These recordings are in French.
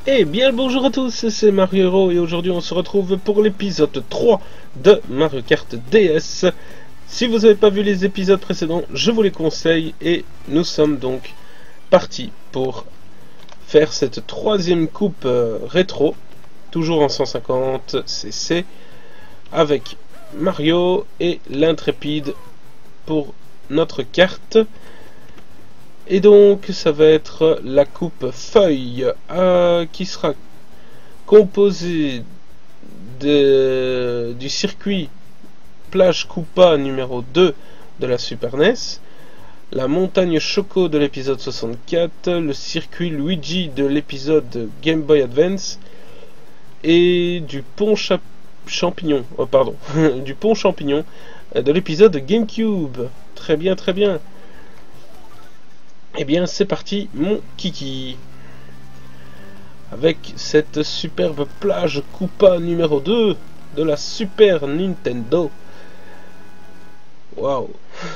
Eh bien le bonjour à tous, c'est Mario Hero et aujourd'hui on se retrouve pour l'épisode 3 de Mario Kart DS. Si vous n'avez pas vu les épisodes précédents, je vous les conseille et nous sommes donc partis pour faire cette troisième coupe rétro, toujours en 150cc, avec Mario et l'Intrépide pour notre carte. Et donc ça va être la coupe feuille qui sera composée du circuit plage Koopa numéro 2 de la Super NES, la montagne Choco de l'épisode 64, le circuit Luigi de l'épisode Game Boy Advance et du pont champignon, du pont champignon de l'épisode GameCube. Très bien, très bien. Eh bien c'est parti mon kiki. Avec cette superbe plage Koopa numéro 2 de la Super Nintendo. Waouh.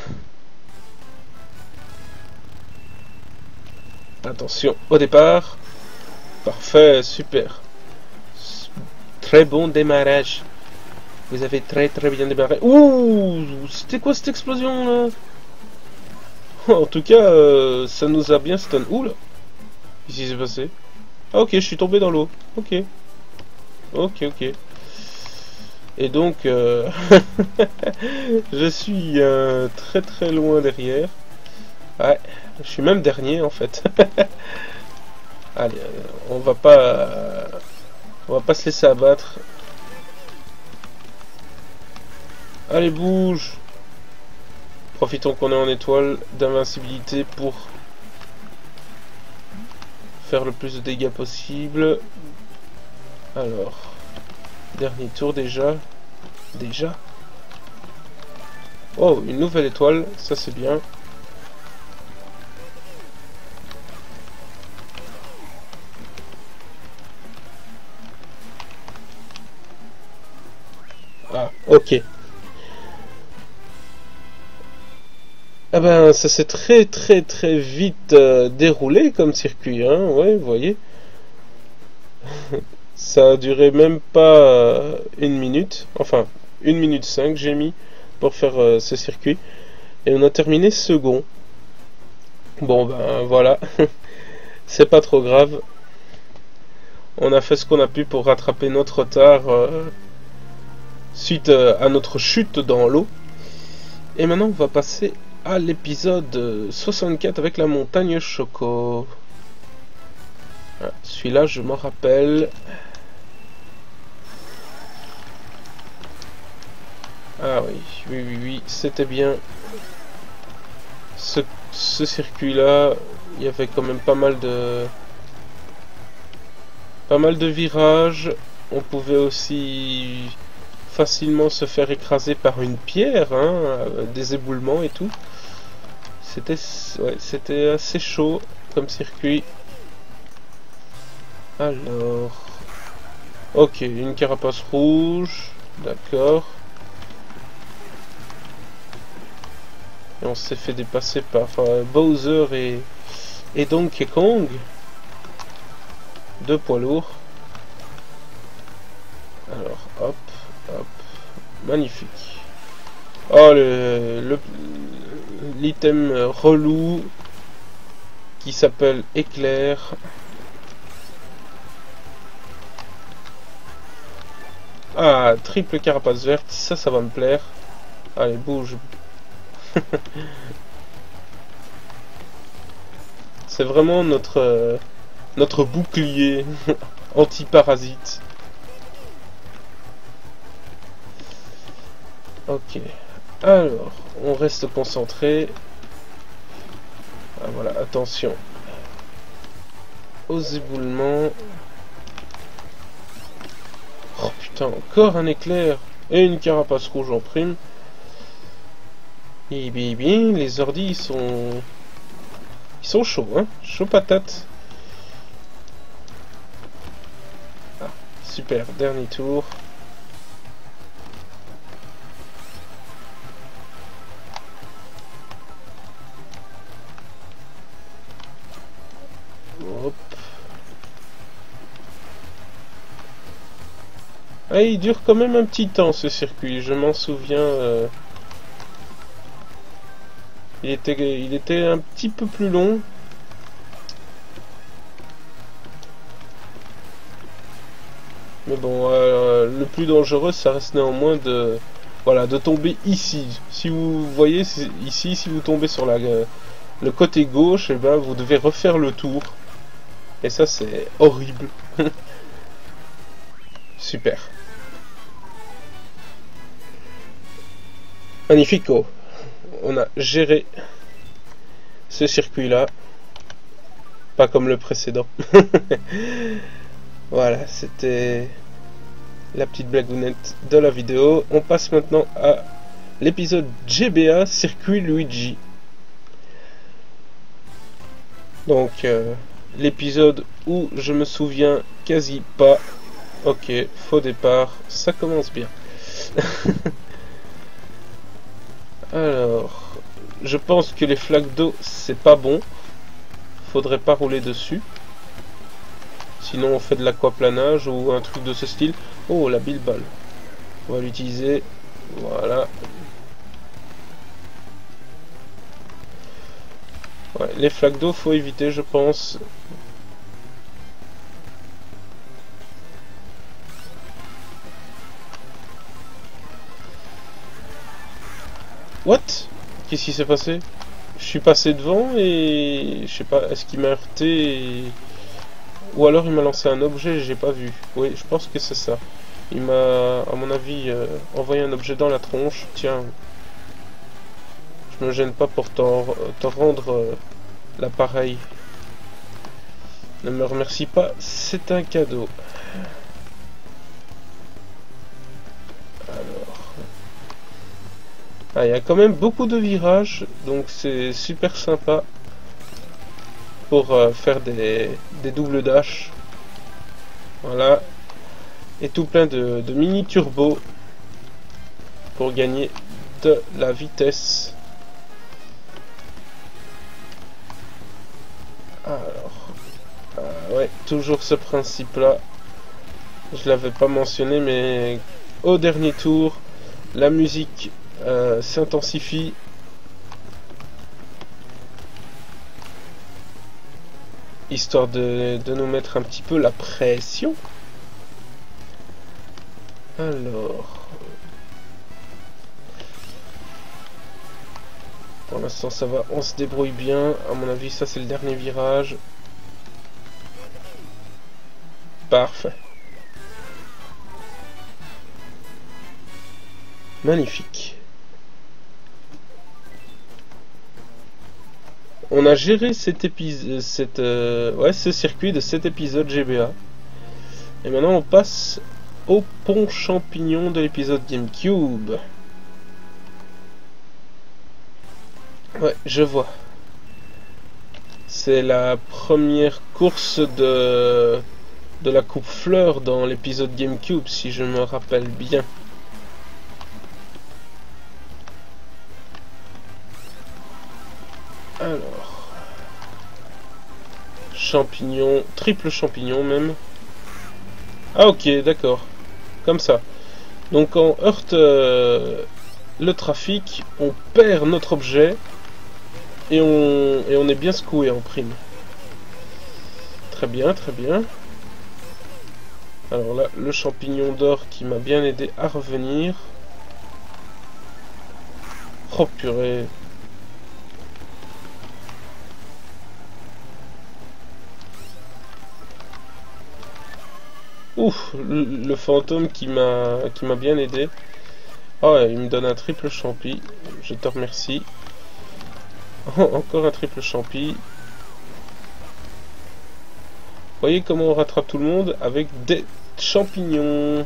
Attention au départ. Parfait, super. Très bon démarrage. Vous avez très bien démarré. Ouh, c'était quoi cette explosion là? En tout cas, ça nous a bien stun. Ouh là. Qu'est-ce qui s'est passé? Ah ok, je suis tombé dans l'eau. Ok. Ok. Et donc, je suis très loin derrière. Ouais, je suis même dernier en fait. Allez, on va pas se laisser abattre. Allez, bouge. Profitons qu'on est en étoile d'invincibilité pour faire le plus de dégâts possible. Alors, dernier tour déjà. Oh, une nouvelle étoile, ça c'est bien. Ah, ok. Ah ben, ça s'est très vite déroulé comme circuit, hein, ouais, vous voyez. Ça a duré même pas une minute, enfin, 1 minute 5 j'ai mis pour faire ce circuit. Et on a terminé second. Bon ben voilà, c'est pas trop grave. On a fait ce qu'on a pu pour rattraper notre retard suite à notre chute dans l'eau. Et maintenant on va passer à l'épisode 64 avec la montagne Choco. Ah, celui-là je m'en rappelle. Ah oui, c'était bien. Ce circuit-là, il y avait quand même pas mal de virages. On pouvait aussi facilement se faire écraser par une pierre, hein, des éboulements et tout. C'était assez chaud comme circuit. Alors, ok, une carapace rouge, d'accord. Et on s'est fait dépasser par Bowser et Donkey Kong. Deux poids lourds. Alors, hop. Magnifique. Oh, l'item relou qui s'appelle Éclair. Ah, triple carapace verte, ça va me plaire. Allez, bouge. C'est vraiment notre bouclier anti-parasite. Ok. Alors, on reste concentré. Ah, voilà, attention aux éboulements. Oh putain, encore un éclair et une carapace rouge en prime. Et bien, les ordis ils sont chauds, hein, chaud patate. Ah, super, dernier tour. Hop. Ah, il dure quand même un petit temps ce circuit, je m'en souviens. Il était un petit peu plus long. Mais bon, le plus dangereux, ça reste néanmoins de, voilà, de tomber ici. Si vous voyez ici, si vous tombez sur le côté gauche, et ben vous devez refaire le tour. Et ça, c'est horrible. Super. Magnifico. On a géré ce circuit-là. Pas comme le précédent. Voilà, c'était la petite blagounette de la vidéo. On passe maintenant à l'épisode GBA Circuit Luigi. Donc, l'épisode où je me souviens quasi pas. Ok, faux départ, ça commence bien. Alors, je pense que les flaques d'eau, c'est pas bon. Faudrait pas rouler dessus. Sinon, on fait de l'aquaplanage ou un truc de ce style. Oh, la bilballe. On va l'utiliser. Voilà. Ouais, les flaques d'eau, faut éviter, je pense. What? Qu'est-ce qui s'est passé? Je suis passé devant et je sais pas, est-ce qu'il m'a heurté ou alors il m'a lancé un objet et j'ai pas vu. Oui, je pense que c'est ça. Il m'a, à mon avis, envoyé un objet dans la tronche. Tiens, je me gêne pas pour te rendre l'appareil. Ne me remercie pas, c'est un cadeau. Ah, il y a quand même beaucoup de virages, donc c'est super sympa pour faire des doubles dash. Voilà. Et tout plein de mini turbos pour gagner de la vitesse. Alors, ouais, toujours ce principe-là. Je l'avais pas mentionné, mais au dernier tour, la musique s'intensifie. Histoire de nous mettre un petit peu la pression. Alors, pour l'instant ça va, on se débrouille bien. À mon avis, ça c'est le dernier virage. Parfait. Magnifique. On a géré cet épisode, ce circuit de cet épisode GBA. Et maintenant on passe au pont champignon de l'épisode GameCube. Ouais, je vois. C'est la première course de la coupe fleur dans l'épisode GameCube, si je me rappelle bien. Alors, champignon, triple champignon même. Ah ok, d'accord, comme ça. Donc on heurte le trafic, on perd notre objet et on est bien secoué en prime. Très bien, très bien. Alors là, le champignon d'or qui m'a bien aidé à revenir. Oh purée. Ouf, le fantôme qui m'a bien aidé. Ah ouais, il me donne un triple champi. Je te remercie. Oh, encore un triple champi. Voyez comment on rattrape tout le monde avec des champignons.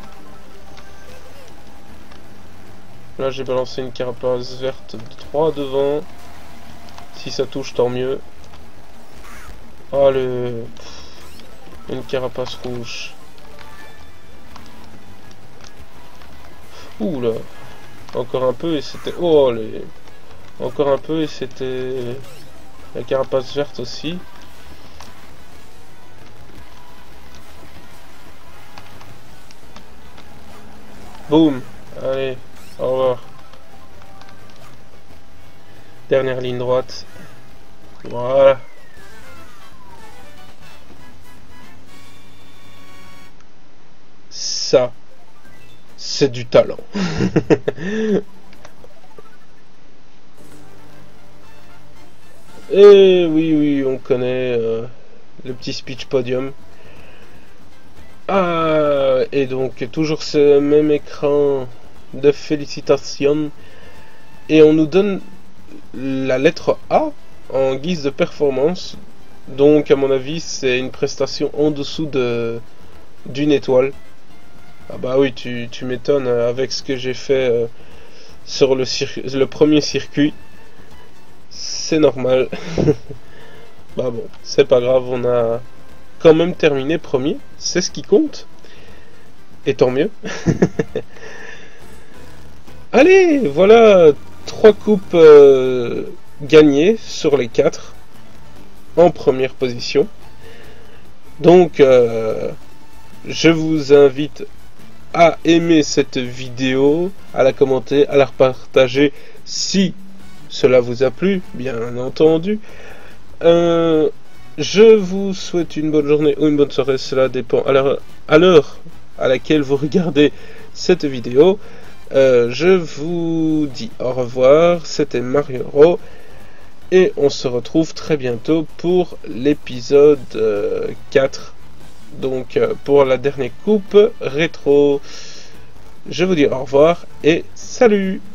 Là j'ai balancé une carapace verte de 3 devant. Si ça touche, tant mieux. Ah une carapace rouge. Ouh là. Encore un peu et c'était... Oh les... Encore un peu et c'était... La carapace verte aussi. Boum. Allez, au revoir. Dernière ligne droite. Voilà. Ça, c'est du talent. Et oui, on connaît le petit speech podium. Ah, et donc toujours ce même écran de félicitations. Et on nous donne la lettre A en guise de performance. Donc à mon avis c'est une prestation en dessous d'une étoile. Ah bah oui, tu m'étonnes avec ce que j'ai fait sur le premier circuit. C'est normal. Bah bon, c'est pas grave, on a quand même terminé premier, c'est ce qui compte. Et tant mieux. Allez, voilà 3 coupes gagnées sur les 4 en première position. Donc je vous invite à aimer cette vidéo, à la commenter, à la repartager si cela vous a plu, bien entendu. Je vous souhaite une bonne journée ou une bonne soirée, cela dépend à l'heure à laquelle vous regardez cette vidéo. Je vous dis au revoir, c'était Mario et on se retrouve très bientôt pour l'épisode 4, donc pour la dernière coupe rétro. Je vous dis au revoir et salut!